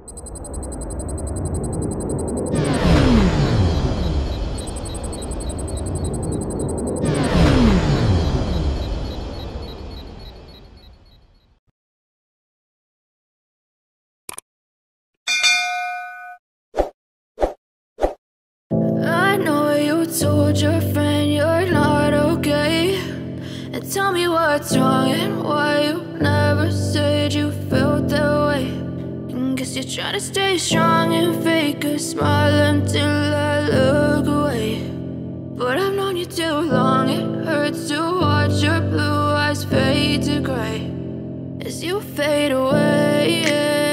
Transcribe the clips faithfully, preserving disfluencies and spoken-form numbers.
Told your friend you're not okay, and tell me what's wrong and why you never said you felt that way. And guess you're trying to stay strong and fake a smile until I look away. But I've known you too long, it hurts to watch your blue eyes fade to gray as you fade away,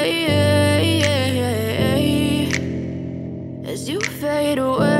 as you fade away.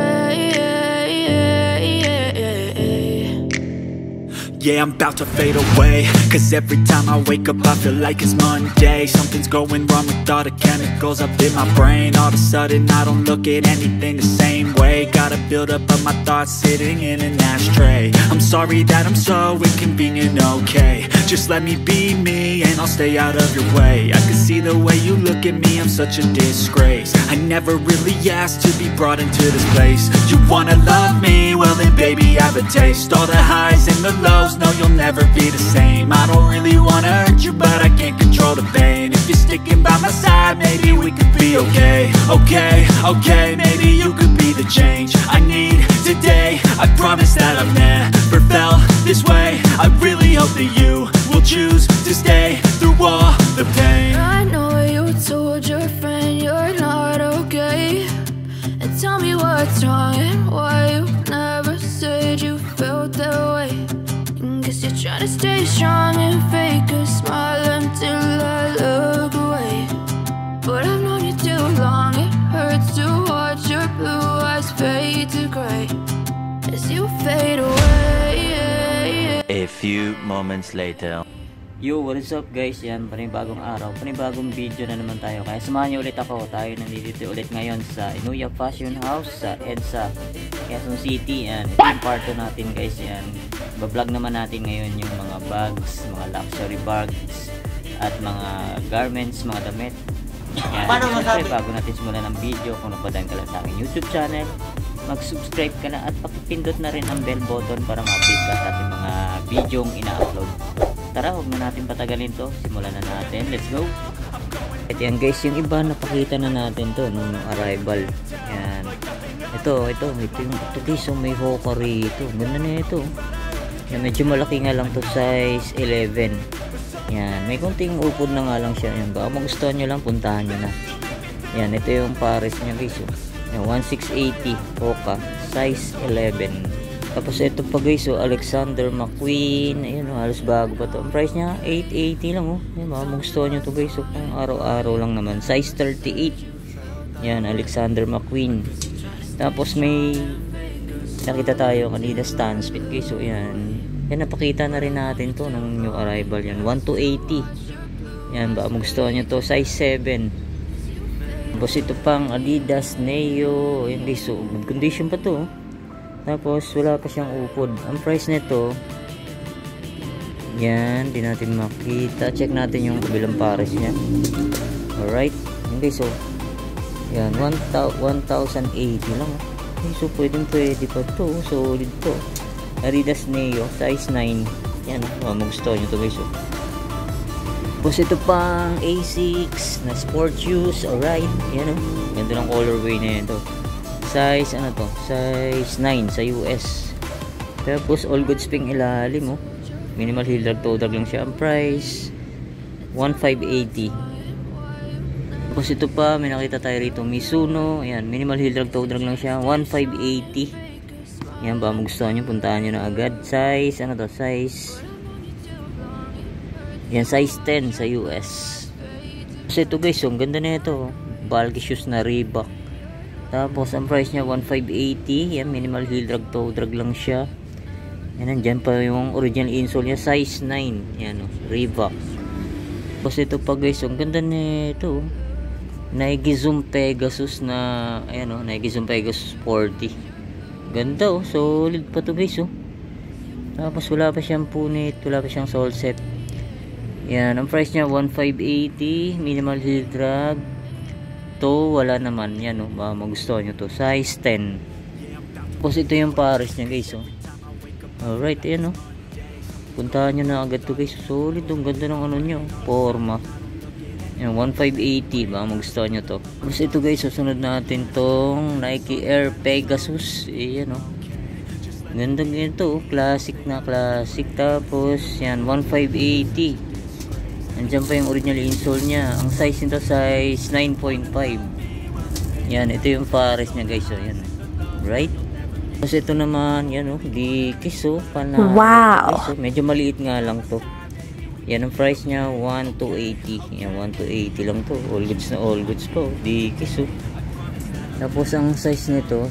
Yeah, I'm about to fade away, cause every time I wake up I feel like it's Monday. Something's going wrong with all the chemicals up in my brain. All of a sudden I don't look at anything the same way. Gotta build up of my thoughts sitting in an ashtray. I'm sorry that I'm so inconvenient, okay. Just let me be me and I'll stay out of your way. I can see the way you look at me, I'm such a disgrace. I never really asked to be brought into this place. You wanna love me? Well then baby I have a taste. All the highs and the lows, no, you'll never be the same. I don't really wanna hurt you, but I can't control the pain. If you're sticking by my side, maybe we could be okay. Okay, okay, maybe you could be the change I need today. I promise that I've never felt this way. I really hope that you will choose to stay through all the pain. I know you told your friend you're not okay, and tell me what's wrong and why you never said you felt that way. Guess you're trying to stay strong and fake a smile until I look away. But I've known you too long, it hurts to watch your blue eyes fade to gray as you fade away. A few moments later. Yo, what is up guys? Yan, panibagong araw, panibagong video na naman tayo. Kaya samahan niyo ulit ako. Tayo nandito ulit ngayon sa Inuya Fashion House sa EDSA, Quezon City. Yan, ito yung part two natin guys. Yan, bablog naman natin ngayon yung mga bags, mga luxury bags at mga garments, mga damit. Yan, syempre bago natin simulan ng video, kung napadaan ka lang sa aking YouTube channel, mag-subscribe ka na at pakipindot na rin ang bell button para ma-update ka sa ating mga videong ina-upload. Tara, huwag na natin patagalin to. Simulan na natin. Let's go! At yan guys, yung iba napakita na natin to nung arrival. Yan. Ito, ito. Ito yung ito guys. So, may hokari ito. Ganda na ito. Yan, medyo malaki nga lang to. Size eleven. Yan. May konting upod na nga lang siya. Yan. Baka magustuhan nyo lang, puntahan nyo na. Yan. Ito yung pares niya guys. Yan, sixteen eighty. Hoka. Size eleven. Tapos ito pa guys, so Alexander McQueen, ayun, oh, halos bago pa to. Ang price niya eight eighty lang, oh. Ayun, baka magustuhan nyo to guys, so pang araw-araw lang naman. Size thirty-eight. Yan, Alexander McQueen. Tapos may nakita tayo kanina Stansfit guys, so yan. Yan, napakita na rin natin to nung new arrival yan. one to eighty. Yan, baka magustuhan nyo to. Size seven. Tapos ito pang Adidas Neo. Ayun guys, so good condition pa to, oh. Tapos wala pa siyang upod. Ang price nito, yan, di natin makita. Check natin yung kabilang pares niya. Alright. Okay, so yan, one thousand eighty lang. Okay, so pwedeng pwede pa to. Solid to. Adidas Neo, size nine. Yan, oh, magustuhan nyo to guys. Oh. Tapos ito pang Asics na sport shoes. Alright. Yan, oh. Ganda ng colorway na yan to. Size ano to, size nine sa U S. Tapos all goods ping ilalim, oh. Minimal heel drag toe drag lang siya. Ang price fifteen eighty. Tapos ito pa, may nakita tayo rito Mizuno. Ayan, minimal heel drag toe drag lang siya. fifteen eighty. Yan, ba magustuhan nyo, puntahan nyo na agad. Size ano to, size yan, size ten sa U S. Tapos ito guys, oh, ang ganda na ito, oh. Bulky shoes na Reebok. Tapos ang price niya fifteen eighty. Yan, minimal heel drag toe drag lang siya. Yan, nandyan pa yung original insole niya, size nine. Yan, oh, Reebok. Tapos ito pa guys, ang ganda na ito, oh. Nike Zoom Pegasus na, ayan, oh, Nike Zoom Pegasus forty. Ganda, oh, solid pa to guys, oh. Tapos wala pa siyang punit, wala pa siyang sole set. Yan, ang price niya fifteen eighty, minimal heel drag. to wala naman yan, no? Baka magustuhan nyo to, size ten. Tapos ito yung pares nya guys, oh. Alright, ayan, oh. Puntahan nyo na agad to guys, solid, ang ganda ng ano nyo, forma. Yan, one five eighty, baka magustuhan nyo to. Tapos ito guys, susunod natin tong Nike Air Pegasus. Ayan, oh. Ganda ganito, oh. Classic na classic. Tapos yan, one five eighty. Nandiyan pa yung original insole nya. Ang size nito size nine point five. Yan, ito yung pares nya guys, oh. Yan, right. Tapos ito naman, yan, oh, Dickies, oh. Panalo, wow, guys, oh. Medyo maliit nga lang to. Yan ang price niya, one two eighty. Yan, one two eighty lang to. All goods na all goods po. Dickies, oh. Tapos ang size nito,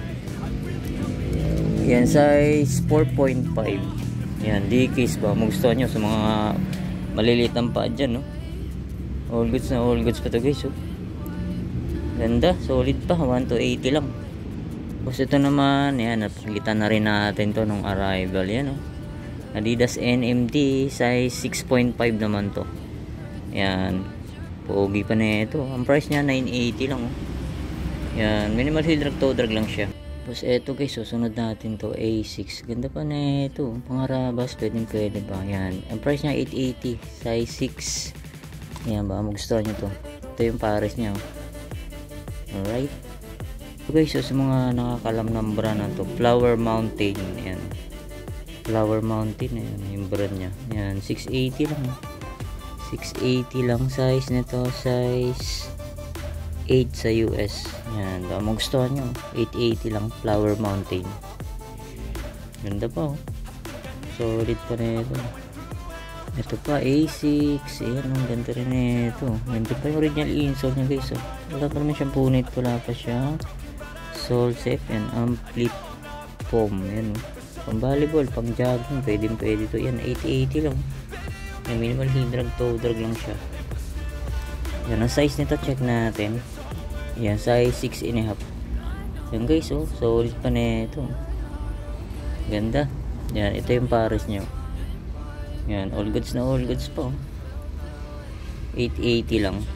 yan, size four point five. Yan, Dickies ba? Magustuhan nyo sa mga maliliit ang paa dyan, no? All goods na all goods pa to guys, oh. Ganda, solid pa. one two eighty lang. Tapos ito naman, yan, napakilitan na rin natin to nung arrival. Yan, oh. Adidas N M D size six point five naman to. Yan, pogi pa na ito. Ang price niya nine eighty lang, oh. Yan, minimal heel drag toe drag lang siya. Tapos eto guys, susunod natin to A six. Ganda pa na ito, pangarabas, pwedeng pwede pa. Yan, ang price niya eight eighty, size six. Yan, baka magustuhan nyo to. Ito yung pares niya, oh. Alright, so guys, so sa mga nakakalam ng brand na to, Flower Mountain. Yan, Flower Mountain, ayan, yung brand nya. Yan, six eighty lang. six eighty lang size nito, size eight sa U S. Yan, baka magustuhan nyo. eight eighty lang, Flower Mountain. Ganda pa, oh. Solid pa na ito. Ito pa, A six. Ayan, ang ganda rin na ito. Ganda pa yung original insole nya guys, oh. Wala pa naman siyang punit, wala pa siyang sole safe and amplit foam. Yan, oh. Pang volleyball, pang jogging, pwede pwede to. Yan, eight eighty lang. Yan, minimal heel drag toe drag lang siya. Yan, ang size nito, check natin. Yan, size six and a half. Yan guys, oh, solid pa na ito. Ganda. Yan, ito yung pares nyo. Yan, all goods na all goods po. eight eighty lang.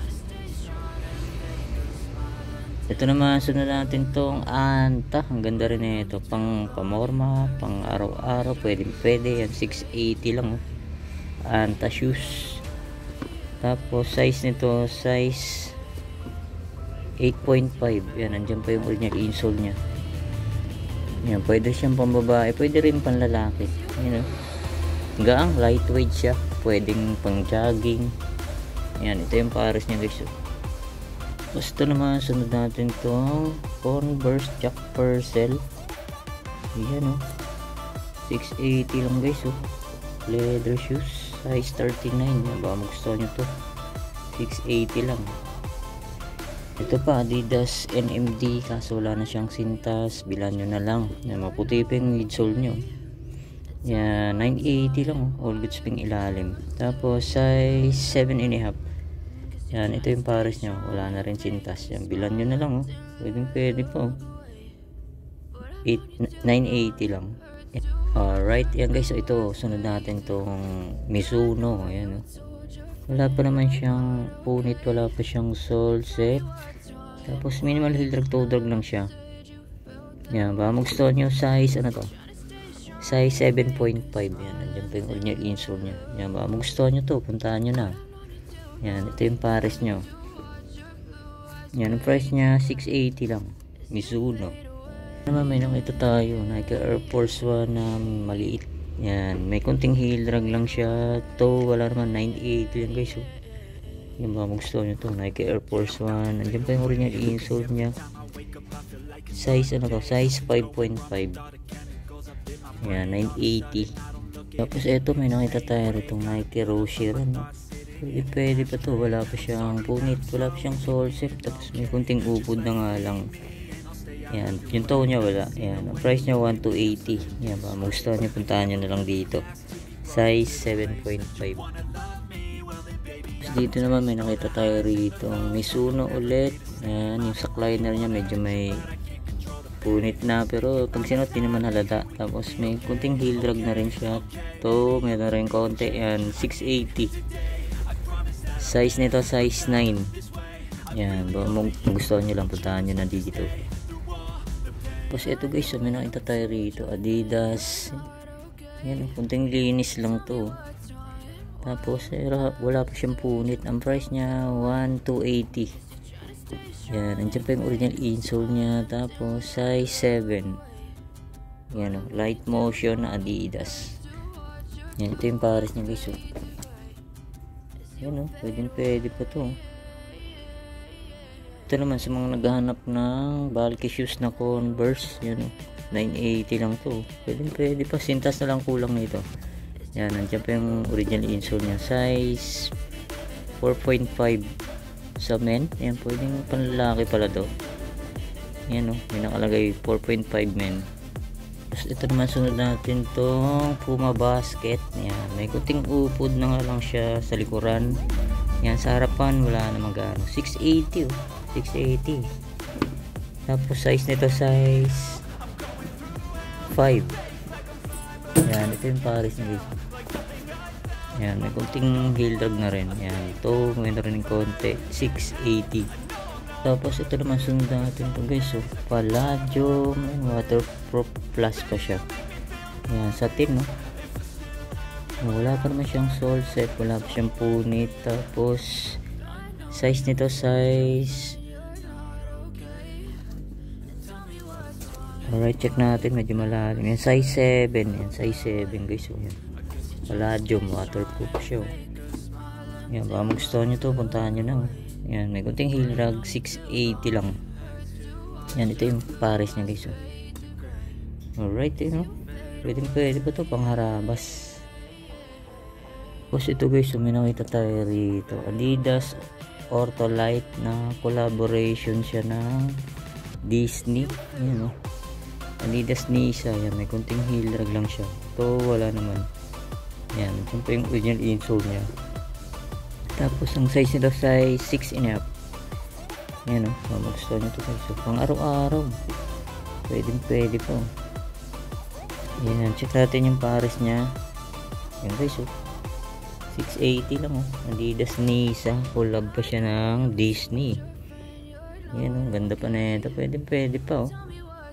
Ito naman, sunod natin tong Anta. Ang ganda rin na ito. Pang pamorma, pang araw-araw. Pwede, pwede. Yan, six eighty lang, oh. Anta shoes. Tapos, size nito, size eight point five. Yan, nandiyan pa yung original insole nya. Yan, pwede siyang pambabae. Pwede rin pang lalaki. Yan, oh. Gaang, lightweight siya. Pwedeng pang jogging. Yan, ito yung pares nya guys, oh. Tapos ito naman, sunod natin itong Converse Jack Purcell. Ayan, oh. six eighty lang guys, oh. Leather shoes, size thirty-nine. Baka magustuhan nyo to. six eighty lang. Ito pa, Adidas N M D. Kaso wala na siyang sintas. Bilan nyo na lang. Yan, maputi pa yung midsole nyo. Yan, nine eighty lang, oh. All goods ping ilalim. Tapos size seven and a half. Yan, ito yung pares nyo. Wala na rin sintas. Yan, bilan nyo na lang, oh. Pwede pwede po. nine eighty lang. Alright, yan guys. So, ito, sunod natin tong Mizuno. Ayan, oh. Wala pa naman siyang punit. Wala pa siyang sole set. Tapos minimal heel drag toe drag lang siya. Yan, baka magustuhan nyo. Size, ano to? Size seven point five. Yan, nandiyan pa yung original insole nya. Yan, baka magustuhan nyo to. Puntahan nyo na. Yan, ito yung pares nyo. Yan, ang price nya six eighty lang. Mizuno. Naman may nakita tayo, Nike Air Force One na maliit. Yan, may konting heel drag lang siya. To, wala naman, nine eighty yan guys, oh. Yan, baka magustuhan nyo to, Nike Air Force One. Nandiyan pa yung original insole nya. Size, ano to? Size five point five. Yan, nine eighty. Tapos ito, may nakita tayo itong Nike Rocher, ano. Pwede, pwede pa to, wala pa siyang punit, wala pa siyang sole set, tapos may kunting upod na nga lang. Yan, yung toe nya wala. Yan, ang price nya one two eighty. Yan, baka magustuhan nyo, puntahan nyo na lang dito. Size seven point five. Dito naman may nakita tayo rito, Mizuno ulit. Yan, yung sackliner nya medyo may punit na, pero pag sinot di naman halata. Tapos may kunting heel drag na rin siya. To, meron rin konti. Yan, six eighty. Size nito size nine. Yan, baka magustuhan nyo lang, puntahan nyo na dito. Tapos ito guys, so may nakita tayo rito, Adidas. Yan, kunting linis lang to. Tapos eh, wala pa siyang punit. Ang price niya one thousand two hundred eighty. Yan, nandiyan pa yung original insole niya. Tapos size seven. Yan o, light motion na Adidas. Yan, ito yung pares niya guys. So, yan o, pwede pwede pa to. Ito naman sa mga naghahanap ng bulky shoes na Converse. Yan o, nine eighty lang to. Pwede pwede pa, sintas na lang kulang nito. Yan, nandiyan pa yung original insole niya. Size four point five sa men. Yan, pwedeng panlalaki pala to. Yan o, may nakalagay four point five men. Tapos ito naman sunod natin tong Puma basket. Yan, may kuting upod na nga lang siya sa likuran. Yan, sa harapan wala namang gaano. six eighty oh, six eighty. Tapos size nito size five. Yan, ito yung pares niya guys. Yan, may kunting heel drag na rin. Yan, ito may na rin konti, six eighty. Tapos ito naman sunod natin ito guys. So, Palladium waterproof plus pa siya. Yan, satin no. Wala pa naman siyang sole set, wala pa siyang punit. Tapos size nito size, alright, check natin, medyo malalim. Yan, size seven. Yan, size seven guys. So, yan, Palladium waterproof siya. Yan, baka magustuhan nyo to, puntahan nyo na. Yan, may kunting heel rag, six eighty lang. Yan, ito yung pares niya guys. Alright, yun, no? Pwede pwede pa to pang harabas. Tapos ito guys, so may nakita tayo rito, Adidas Ortholite na collaboration siya ng Disney. Yan, no? Adidas Nisa. Yan, may kunting heel rag lang siya. Ito wala naman. Yan, ito pa yung original insole niya. Tapos ang size nito size six and a half. Yan o, oh, magustuhan nyo ito guys. So, pang araw-araw pwede pwede po. Yan, check natin yung pares nya. Yan guys, oh, six eighty lang o. Oh. Adidas Nisa, collab pa siya ng Disney. Yan o, oh, ganda pa na ito. Pwede pwede pa o. Oh.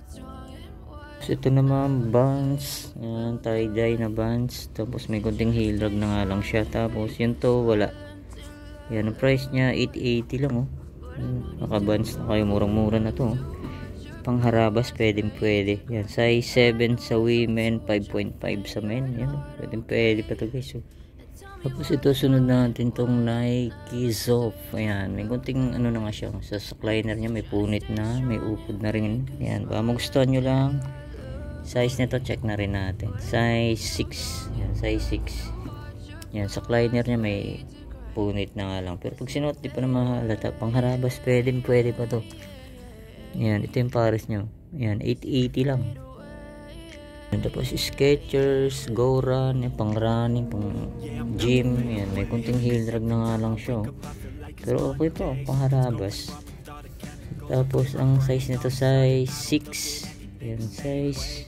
So, ito naman Vans. Yan, tie-dye na Vans. Tapos may kunting heel drag na nga lang siya. Tapos yun to, wala. Yan, ang price niya eight eighty lang oh. Naka-Vans na kayo, murang-mura na to oh. Pang harabas, pwede pwede. Yan, size seven sa women, five point five sa men. Yan, pwede pwede pa to guys oh. Tapos ito, sunod natin tong Nike Zoff. Ayan, may kunting ano na nga siya. Sa liner niya may punit na, may upod na rin. Yan, baka magustuhan nyo lang. Size nito, check na rin natin. Size six. Yan, size six. Yan, sa liner niya may punit na nga lang. Pero pag sinuot, di pa na mahalata. Pang harabas, pwede, pwede pa to. Yan, ito yung pares nyo. Yan, eight eighty lang. Yan, tapos Skechers, Go Run, yan, pang running, pang gym. Yan, may kunting heel drag na nga lang siya. Pero okay po, pang harabas. Tapos ang size nito size six. Yan, size.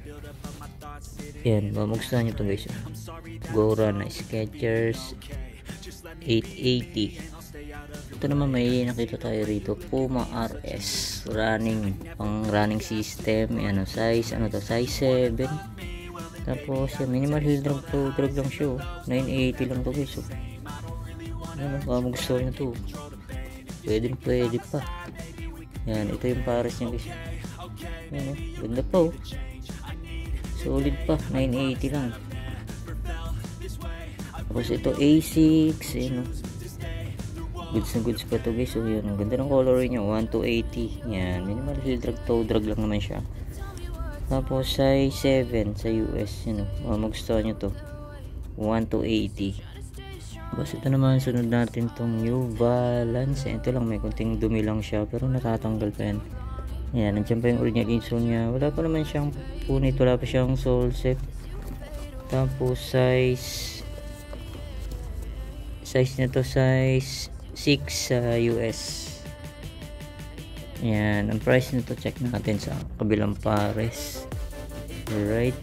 Yan, magustuhan nyo to guys. Go Run na Skechers, eight eighty. Ito naman may nakita tayo rito, Puma R S running, pang running system. Ano size, ano to, size seven. Tapos yan, minimal heel drag to, drag lang siya, nine eighty lang to guys. So, ano, baka magustuhan nyo to, pwede pwede pa. Yan, ito yung pares niya guys. Yan, oh, ganda pa oh, solid pa, nine eighty lang. Tapos ito Asics, yun o, goods na goods pa to guys. So yun, ang ganda ng color niya, one to eighty. Yan, minimal heel drag, toe drag lang naman siya. Tapos size seven sa U S, yun o, magustuhan nyo to, one to eighty. Tapos ito naman, sunod natin tong New Balance. Ito lang, may kunting dumi lang siya, pero natatanggal pa yan. Yan, nandiyan pa yung original insole niya. Wala pa naman siyang punit, wala pa siyang sole set. Tapos size size nito size six sa U S. Yan, ang price nito check natin sa kabilang pares. Alright.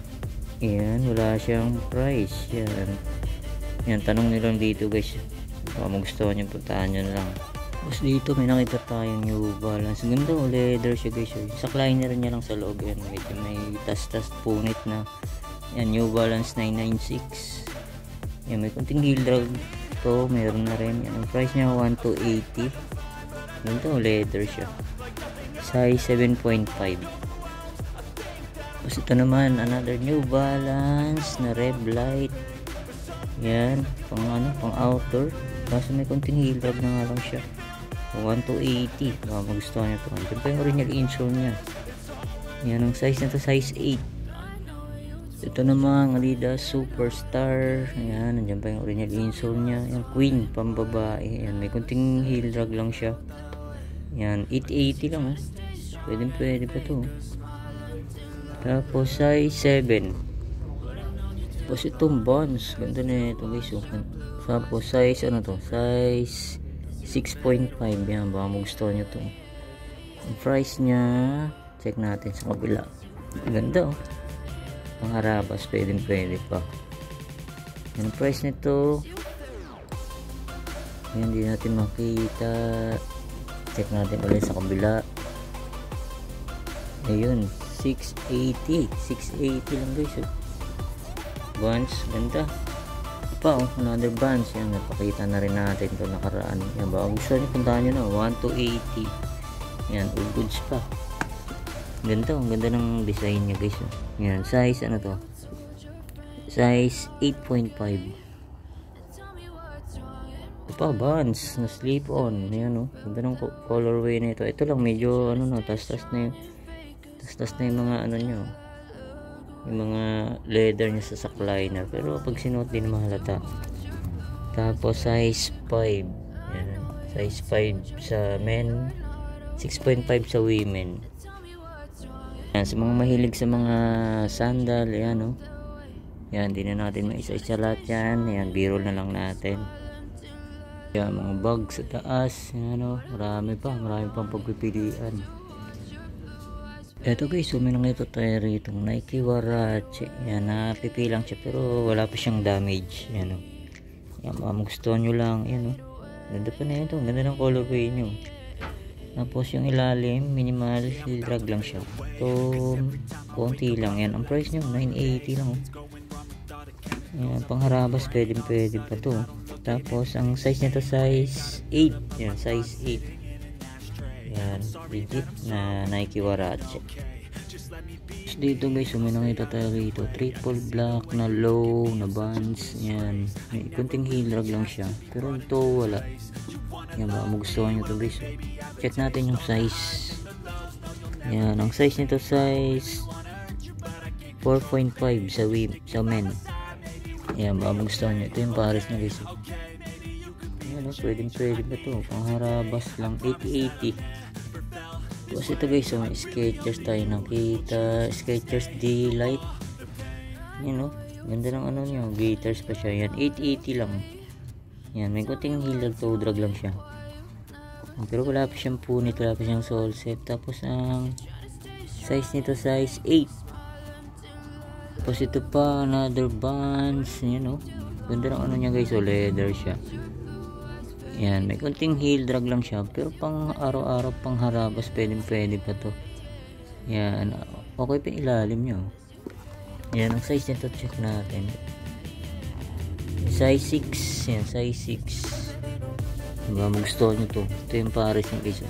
Yan, wala siyang price. Yan. Yan, tanong nilang dito guys. Baka magustuhan nyo, puntahan nyo na lang. Tapos dito may nakita tayong New Balance. Ganda o, leather siya guys. Sa liner niya lang sa loob. Yan, medyo may tas-tas punit na. Yan, New Balance nine ninety-six. Yan, may kunting heel drag. Ito, meron na rin. Yan, ang price niya one two eighty. Ganda o, leather siya. Size seven point five. Tapos ito naman, another New Balance na Rev Light. Yan, pang ano, pang outdoor. Kaso may kunting heel drag na nga lang siya. one two eighty. Baka magustuhan nyo ito. Ito pa yung original insole nya. Yan ang size na to, size eight. Ito naman Adidas Superstar. Yan, nandiyan pa yung original insole nya. Yung Queen, pambabae. Yan, may kunting heel drag lang siya. Yan, eight eighty lang. Oh. Pwede pwede pa to. Tapos size seven. Tapos itong Vans. Ganda na ito guys. Tapos size ano to? Size six point five. Yan, baka magustuhan nyo to. Ang price nya, check natin sa kabila. Ganda oh. Pangharabas, pwede pwede pa. Yan, ang price nito, yan, hindi natin makita. Check natin ulit sa kabila. Ayun, six eighty. six eighty lang guys oh. Vans, ganda pa oh, another Vans. Yan, napakita na rin natin ito nakaraan. Yan, baka gusto nyo, puntahan nyo na one two eighty. Yan, all goods pa. Ganda, ang ganda ng design nya guys oh. Yan, size ano to, size eight point five. Ito pa, Vans na slip on. Yan oh, ganda ng colorway na ito. Ito lang medyo ano no, tas-tas na yung tas-tas na yung mga ano nyo, yung mga leather niya sa sack liner, pero pag sinuot din mahalata. Tapos size five. Yan, size five sa men, six point five sa women. Yan, sa mga mahilig sa mga sandal, yan oh. Yan, di na natin maisa-isa lahat yan. Yan, b-roll na lang natin. Yan, mga bag sa taas, yan oh. Marami pa, marami pang pagpipilian. Eto guys, so may nakita tayo rito Nike Huarache. Yan, napipilang siya pero wala pa siyang damage. Yan o. Yan, baka magustuhan nyo lang. Yan o. Ganda pa na ito. Ganda ng colorway nyo. Tapos yung ilalim, minimal heel drag lang siya. Ito, konti lang. Yan, ang price nyo, nine eighty lang o. Yan, pangharabas, pwede pwede pa to. Tapos, ang size nito size eight. Yan, size eight. Yan, legit na Nike Huarache. Tapos dito guys, so may nakita tayo rito triple black na low na Vans. Yan, may kunting heel drag lang siya, pero ito wala. Yan, baka magustuhan nyo to guys. Check natin yung size. Yan, ang size nito size four point five sa web, sa men. Yan, baka magustuhan nyo. Ito yung pares na guys. Yan, oh, pwede pwede ba to, pangharabas lang, eight eighty. Tapos ito guys, so may Skechers tayo nakita, Skechers D-Lite. Yan o, ganda ng ano nyo, gators pa siya. Yan, eight eighty lang. Yan, may kunting heel drag, toe drag lang siya. Pero wala pa siyang punit, wala pa siyang sole set. Tapos ang size nito size eight. Tapos ito pa, another Vans. Yan o, ganda ng ano niya guys, so leather siya. Yan, may kunting heel drag lang siya, pero pang araw-araw, pang harabas, pwede pwede pa to. Yan, okay pa ilalim nyo. Yan, ang size nito, check natin. Size six. Yan, size six. Diba, magustuhan nyo to. Ito yung pares ng isa.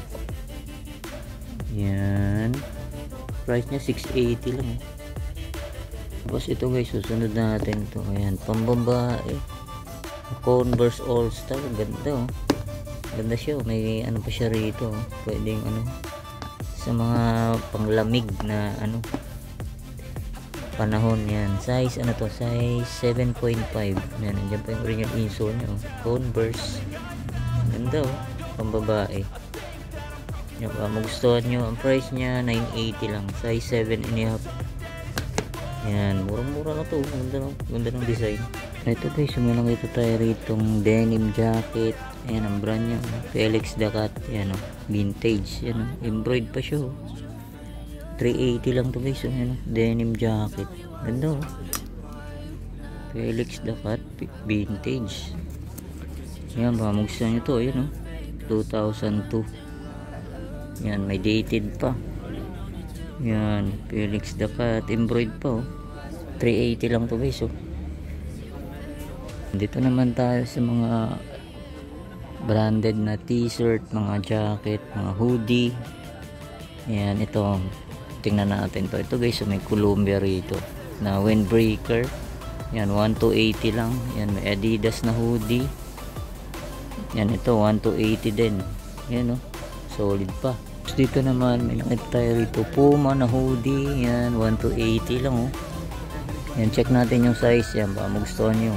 Yan, price nya six eighty lang. Tapos ito guys, susunod natin ito. Ayan, pambabae, Converse All Star. Ganda oh, ganda siya. May ano pa siya rito, pwedeng ano sa mga panglamig na ano panahon. Yan, size ano to, size seven point five. Yan, nandiyan pa yung original insole nyo, Converse. Ganda oh, pambabae. Yan, baka magustuhan nyo. Ang price nya nine eighty lang, size seven and a half. Yan, murang-mura na to. Ganda ng, ganda ng design. Ito guys, may nakita tayo ritong denim jacket. Ayan ang brand nya, Felix the Cat. Ayan o, vintage. Ayan o, embroidered pa siya o. three eighty lang to guys. Ayan o, denim jacket. Ganda o, Felix the Cat, vintage. Yan, baka magustuhan nyo to. Ayan, oh. two thousand two. Yan, may dated pa. Yan, Felix the Cat. Embroid pa, oh. three eighty lang to guys, oh. Dito naman tayo sa mga branded na t-shirt, mga jacket, mga hoodie. Yan, ito. Tingnan natin to. Ito guys, oh, may Columbia rito na windbreaker. Yan, one two eighty lang. Yan, may Adidas na hoodie. Yan, ito one two eighty din. Yan, oh, solid pa. Tapos dito naman may nakita tayo rito Puma na hoodie. Yan, one two eighty lang, oh. Yan, check natin yung size. Yan, baka magustuhan nyo.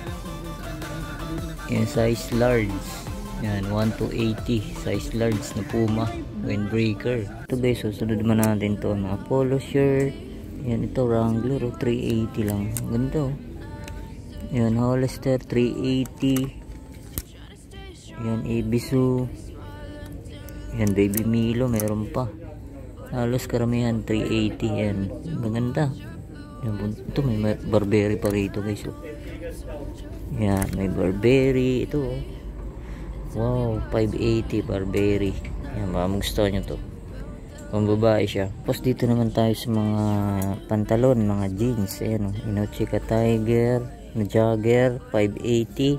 Yan, size large. Yan, one two eighty. Size large na Puma windbreaker. Ito guys, susunod naman natin to mga polo shirt. Yan, ito Wrangler, oh, three eighty lang. Ganda, oh. Yan, Hollister three eighty. Yan, Ibisu. Yan, Baby Milo, meron pa. Halos karamihan three eighty. Yan, maganda. Yan, ito may Burberry pa rito guys, oh. Yan, may Burberry. Ito, oh. Wow, five eighty Burberry. Yan, baka magustuhan nyo to. Kung babae siya. Tapos dito naman tayo sa mga pantalon, mga jeans. Ayan, oh. Inochika Tiger na jogger, five eighty.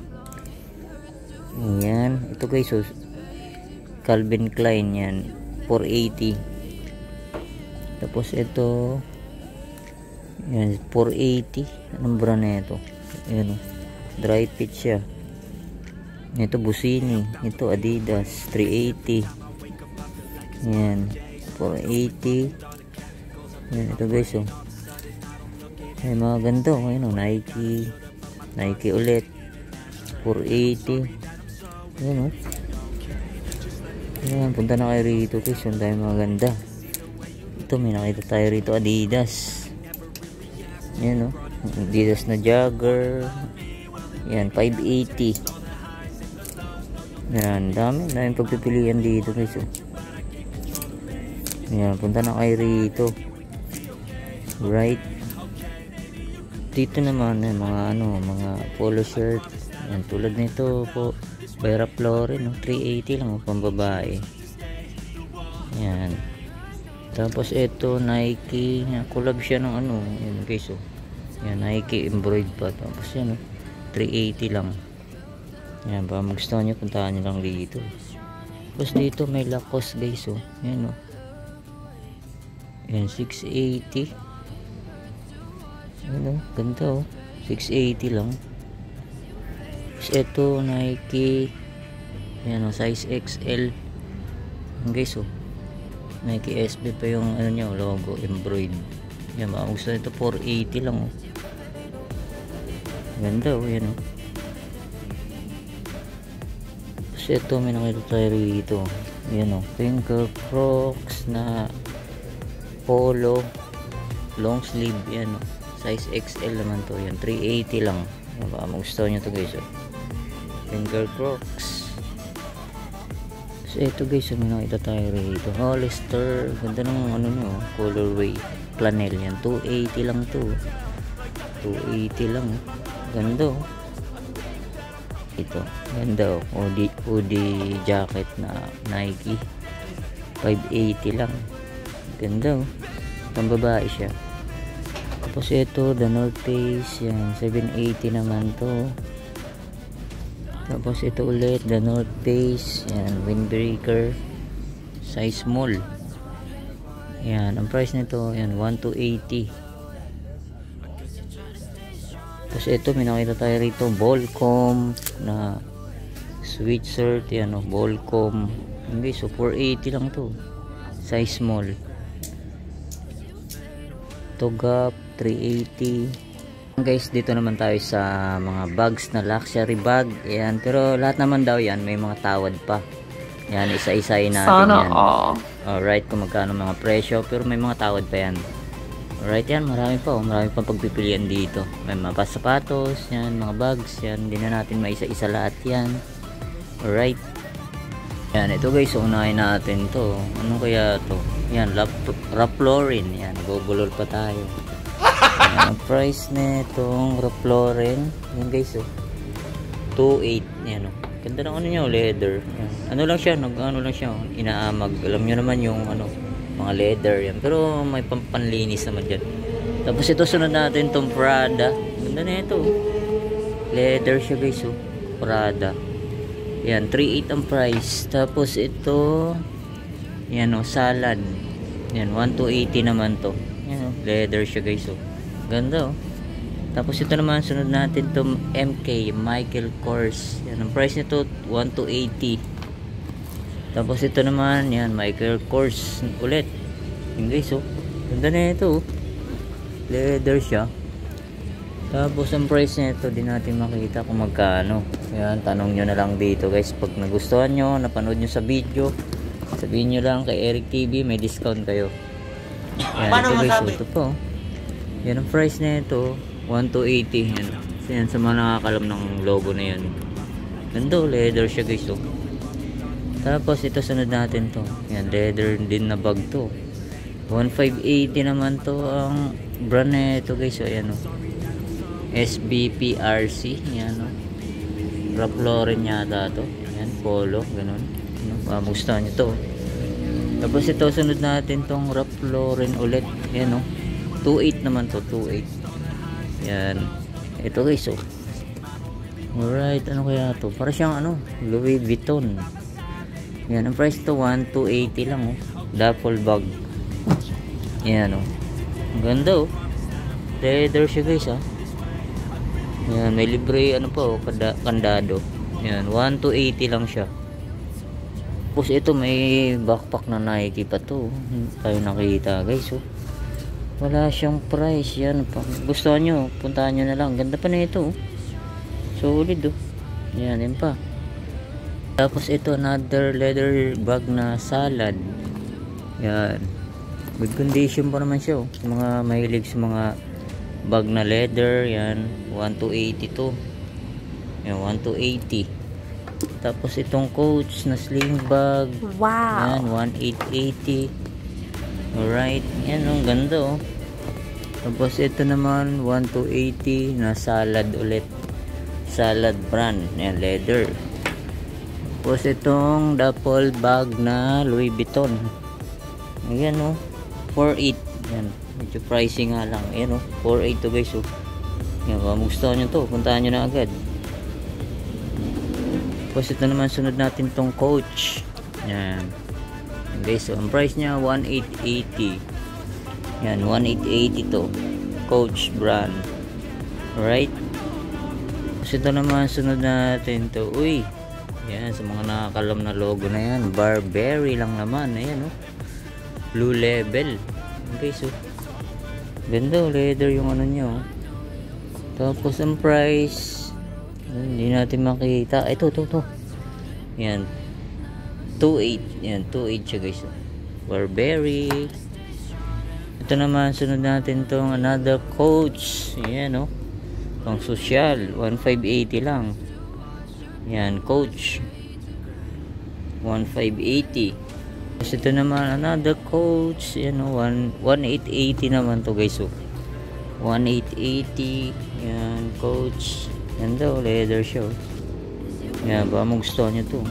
Ayan, ito guys, so Calvin Klein, yan, four eighty. Tapos ito, yan, four eighty. Anong brand na ito? Ayan, oh, dry fit siya. Ito Busini, ito Adidas, three eighty. Yan, four eighty. Yan, ito guys, oh. Ay, mga ganito, ayun, oh, Nike, Nike ulit, four eighty. Ayan, oh. Ayan, punta na kayo rito guys. Yung tayo mga ganda. Ito, may nakita tayo rito Adidas. Ayan, oh. Adidas na jogger. Ayan, five eighty. Ayan, dami. Daming pagpipilian dito guys, oh. Ayan, punta na kayo rito. Right. Dito naman, eh, mga ano, mga polo shirt. Ayan, tulad nito po. By Ralph Lauren, no? three eighty lang, oh, pang babae. Yan. Tapos ito Nike, yan, collab siya ng ano, yan guys, oh. Yan, Nike embroid pa. Tapos yan, oh, three eighty lang. Yan, baka magustuhan nyo, puntahan nyo lang dito. Tapos dito may Lacoste guys, oh. Yan, oh. Yan, six eighty. Yan, oh, ganda, oh. six eighty lang. Ito Nike, yan, oh, size X L. Guys, oh, Nike S B pa yung ano niya, logo embroid. Yan, baka gusto nito four eighty lang, oh. Ganda, oh, yan, oh. Tapos ito may nakita tayo rito. Yan, oh, Finger Crocs na polo long sleeve. Yan, oh, size X L naman to. Yan, three eighty lang. Yan, baka magustuhan nyo to guys, oh. Finger Crocs. So ito guys, may nakita tayo rito Hollister. Ganda ng ano nyo, colorway flannel. Yan, two eighty lang to. two eighty lang, ganda, oh. Ito, ganda, oh. Hoodie, hoodie jacket na Nike, five eighty lang. Ganda, oh. Pang babae siya. Tapos ito, The North Face. Yan, seven eighty naman to. Tapos ito ulit, The North Face. Yan, windbreaker, size small. Yan, ang price nito, yan, one two eighty. Tapos ito, may nakita tayo rito Volcom na sweatshirt. Yan, oh, Volcom. Yan guys, so four eighty lang to, size small. Togap, three eighty. Guys, dito naman tayo sa mga bags na luxury bag. Ayan, pero lahat naman daw yan may mga tawad pa. Yan, isa-isayin natin. Sana yan. All. Alright, kung magkano mga presyo, pero may mga tawad pa yan. Alright, yan, marami pa, oh. Marami pang pagpipilian dito. May mga sapatos, yan, mga bags, yan. Hindi na natin maisa-isa lahat yan. Alright. Yan, ito guys, unahin natin to. Ano kaya to? Yan, Ralph Lauren. Yan, nagubulol pa tayo. Yan, ang price na itong Ralph Lauren. Yan guys, oh, two eight. Yan, oh, Ganda ng ano niya, leather. Yan. Ano lang siya, nag ano lang siya, inaamag. Alam niyo naman yung ano, mga leather yan. Pero may pampanlinis naman dyan. Tapos ito sunod natin tong Prada. Ganda na ito. Leather siya guys, oh. Prada. Yan, three eight ang price. Tapos ito, yan oh, salad. Yan, one two eighty naman to. Yan oh, leather siya guys, oh. Ganda oh. Tapos ito naman, sunod natin tong M K, Michael Kors. Yan, ang price nito, one two eighty. Tapos ito naman, yan, Michael Kors ulit. Yan guys, oh. Ganda na ito, oh. Leather siya. Tapos ang price nito, di natin makita kung magkano. Yan, tanong nyo na lang dito guys. Pag nagustuhan nyo, napanood nyo sa video, sabihin nyo lang kay Eric T V, may discount kayo. Yan, ito guys, oh, ito po. Yan ang price nito, one two eighty. Yan. So, yan sa mga nakakalam ng logo na yan. Ganda, leather siya guys, oh. Tapos ito sunod natin to. Yan, leather din na bag to. one five eighty naman to ang brand na ito guys, oh. Ayan, oh. S B P R C. Yan, oh. Ralph Lauren yata to. Yan, polo, ganun. Ano, magustuhan nyo to. Tapos ito sunod natin tong Ralph Lauren ulit. Yan, oh. two eight naman to, two eight. Yan. Ito guys, oh. Alright, ano kaya to? Para siyang ano, Louis Vuitton. Yan, ang price to one two eighty lang, oh. Duffel bag. Yan, oh. Ang ganda, oh. Leather siya guys, ah. Yan, may libre ano pa, oh, kada, kandado. Yan, one two eighty lang siya. Tapos ito may backpack na Nike pa to. Tayo nakita guys, oh. Wala siyang price. Yan, pag gusto nyo, puntahan nyo na lang. Ganda pa na ito, oh. Solid, oh. Yan, yan pa. Tapos ito, another leather bag na salad. Yan, good condition pa naman siya, oh. Sa mga mahilig sa mga bag na leather. Yan, one two eighty to. Yan, one two eighty. Tapos itong Coach na sling bag. Wow. Yan, one eight eighty. Alright. Yan, ang ganda, oh. Tapos ito naman, one two eighty na salad ulit. Salad brand. Yan, leather. Tapos itong duffel bag na Louis Vuitton. Ayan, oh. four eight. Yan. Medyo pricing nga lang. Ayan, oh. four eight to guys, oh. Yan, kung gusto nyo to, puntahan nyo na agad. Tapos ito naman, sunod natin tong Coach. Yan. Yan guys, so ang price nya one eight eighty. Yan, one eight eighty to. Coach brand. Alright. Tapos ito naman, sunod natin to. Uy. Yan, sa mga nakakalam na logo na yan. Burberry lang naman. Ayan, oh. Blue Label. Okay, so ganda, leather yung ano nyo. Tapos ang price, hindi natin makita. Ito, ito, ito. Yan, two eight. Yan, two eight siya guys. Burberry. Ito naman, sunod natin tong another Coach. Yan, oh. Pang social, one five eighty lang. Yan, Coach. one five eighty. Tapos ito naman, another Coach. Yan, oh. one eight eighty naman to guys, oh. one eight eighty. Yan, Coach. Yan daw, leather siya, oh. Yan, baka mo gusto nyo to.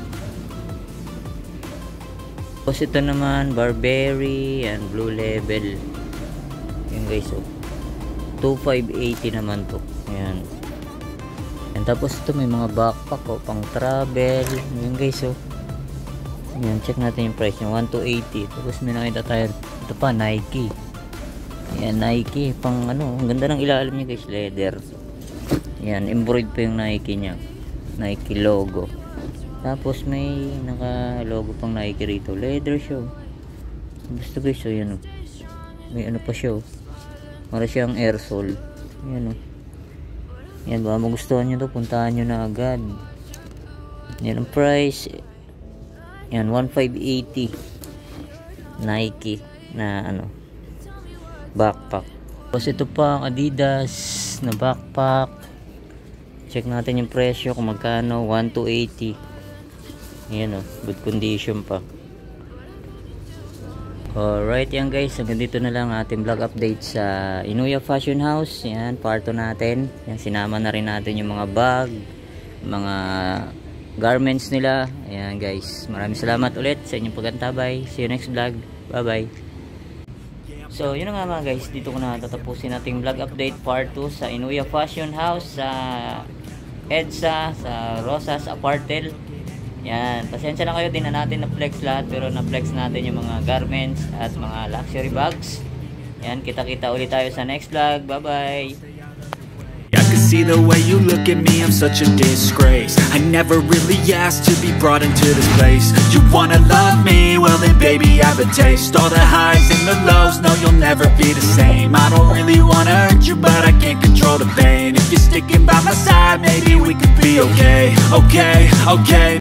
Tapos ito naman, Burberry. Yan, Blue Label. Yan guys, oh. two five eighty naman to. Yan. Yan, tapos ito may mga backpack, oh, pang travel. Yan guys, oh. Yan, check natin yung price niya, one two eighty. Tapos may nakita tayo, ito pa, Nike. Yan, Nike, pang ano, ang ganda ng ilalim niya guys, leather. Yan, embroidered pa yung Nike niya, Nike logo. Tapos may naka logo pang Nike rito, leather siya. Gusto guys, so yan, oh. May ano pa siya, oh. Para siyang airsole. Yan, oh. Yan, baka magustuhan nyo to, puntahan nyo na agad. Yan ang price. Yan, one five eighty. Nike na ano, backpack. Tapos ito pa ang Adidas na backpack. Check natin yung presyo kung magkano. One two eighty. Yan, oh, good condition pa. Alright, yan guys, hanggang dito na lang ating vlog update sa Inuya Fashion House. Yan, part two natin. Yan, sinama na rin natin yung mga bag, mga garments nila. Ayan guys, maraming salamat ulit sa inyong pagantabay. See you next vlog. Bye bye. So yun nga mga guys, dito ko na tatapusin nating vlog update part two sa Inuya Fashion House, sa EDSA, sa Rosas Apartel. Yan, pasensya na kayo, din na natin na-flex lahat, pero na-flex natin yung mga garments at mga luxury bags. Yan, kita-kita ulit tayo sa next vlog. Bye bye. I can see the way you look at me, I'm such a disgrace. I never really asked to be brought into this place. You wanna love me? Well then baby I have a taste. All the highs and the lows, no you'll never be the same. I don't really wanna hurt you but I can't control the pain. If you're sticking by my side, maybe we could be okay. Okay, okay.